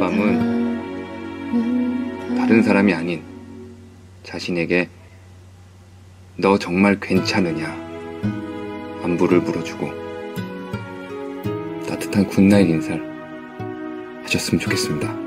밤은 다른 사람이 아닌 자신에게 너 정말 괜찮으냐 안부를 물어주고 따뜻한 굿나잇 인사를 해줬으면 좋겠습니다.